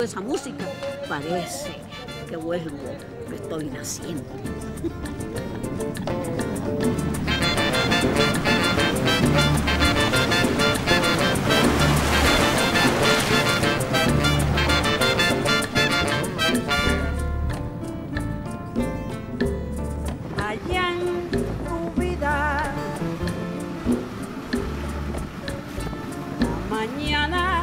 esa música, parece que vuelvo, que estoy naciendo. Allá en tu vida, la mañana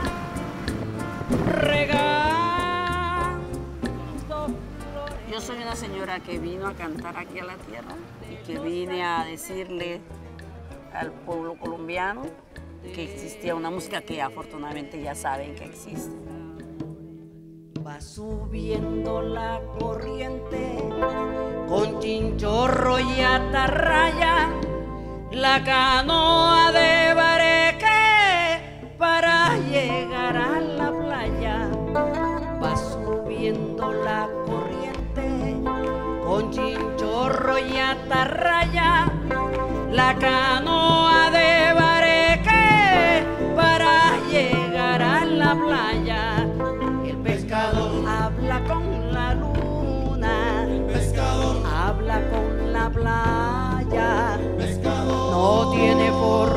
regando flores. Yo soy una señora que vino a cantar aquí a la tierra y que vine a decirle al pueblo colombiano que existía una música que afortunadamente ya saben que existe. Va subiendo la corriente con chinchorro y atarraya, la canoa de bareque para llegar a la playa. Va subiendo la corriente con chinchorro y atarraya, la canoa de bareque para llegar a la playa. El pescador habla con la luna, el pescador habla con la playa, pescador no tiene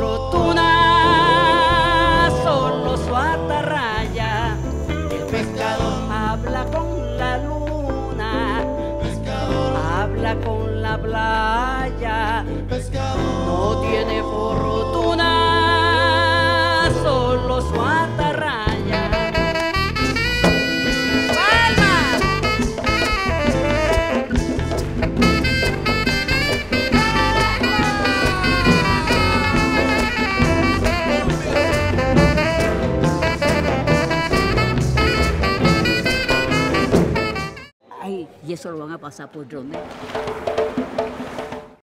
fortuna, solo su atarraya. El pescador habla con la luna, el pescador habla con la playa, el pescador no tiene fortuna, solo su atarraya. Ay, y eso lo van a pasar por donde.